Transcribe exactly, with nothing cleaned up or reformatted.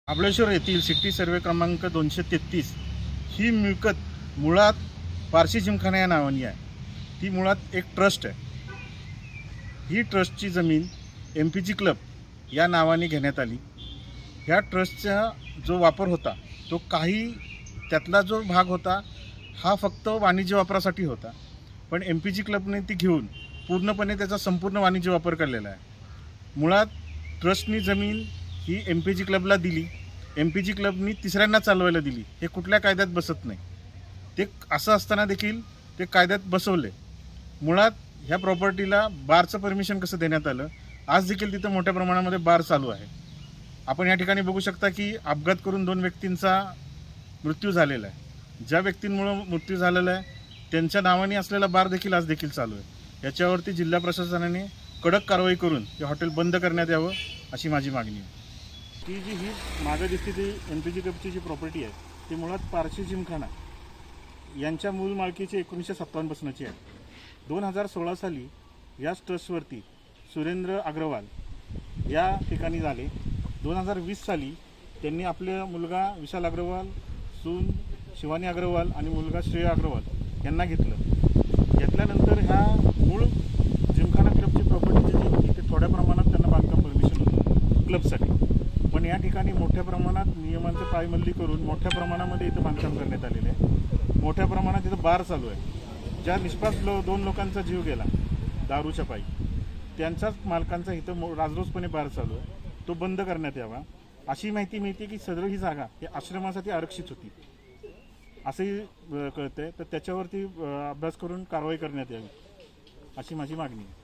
महाबळेश्वर येथील city survey क्रमांक दोनशे तेहतीस ही मिळकत मुळात पारशी जिमखाना या नावाने आहे। ती मुळात एक ट्रस्ट आहे। ही ट्रस्टची जमीन एम पी जी क्लब या नावाने घेण्यात आली। ह्या ट्रस्टचा जो वापर होता तो काही त्यातला जो भाग होता हा फक्त वाणिज्य वापरासाठी होता, पण एम पी जी क्लबने ती घेऊन पूर्णपणे त्याचा संपूर्ण वाणिज्य वापर केलेला आहे। मुळात ट्रस्टनी जमीन ही एम पी जी क्लबला दिली, एम पी जी क्लबनी तिसऱ्यांना चालवायला दिली, हे कुठल्या कायद्यात बसत नाही। ते असं असताना देखील ते कायद्यात बसवले। मुळात ह्या प्रॉपर्टीला बारचं परमिशन कसं देण्यात आलं, आज देखील तिथं मोठ्या प्रमाणामध्ये बार चालू आहे। आपण या ठिकाणी बघू शकता की अपघात करून दोन व्यक्तींचा मृत्यू झालेला आहे। ज्या व्यक्तींमुळे मृत्यू झालेला आहे त्यांच्या नावाने असलेला बार देखील आज देखील चालू आहे। याच्यावरती जिल्हा प्रशासनाने कडक कारवाई करून हे हॉटेल बंद करण्यात यावं अशी माझी मागणी आहे। ती जी ही मागे दिसते ती एम पी जी क्लबची जी प्रॉपर्टी आहे ती मुळात पारशी जिमखाना यांच्या मूळ मालकीची एकोणीसशे सत्तावन्नपासूनची आहे। दोन हजार सोळा साली याच ट्रस्टवरती सुरेंद्र अग्रवाल या ठिकाणी झाले। दोन हजार वीस साली त्यांनी आपल्या मुलगा विशाल अग्रवाल, सून शिवानी अग्रवाल आणि मुलगा श्रेया अग्रवाल यांना घेतलं। घेतल्यानंतर ह्या मूळ जिमखाना क्लबची प्रॉपर्टी जी होती ते थोड्या प्रमाणात त्यांना बांधकाम परमिशन होतं क्लबसाठी, पण या ठिकाणी मोठ्या प्रमाणात नियमांचं पायमल्ली करून मोठ्या प्रमाणामध्ये इथं बांधकाम करण्यात आलेलं आहे। मोठ्या प्रमाणात इथं बार चालू आहे। ज्या निष्पाप लो दोन लोकांचा जीव गेला दारूच्या पायी, त्यांच्याच मालकांचा इथं राजरोसपणे बार चालू आहे, तो बंद करण्यात यावा अशी माहिती मिळते की सदर ही जागा ही आश्रमासाठी आरक्षित होती असंही कळतंय। तर त्याच्यावरती अभ्यास करून कारवाई करण्यात यावी अशी माझी मागणी आहे।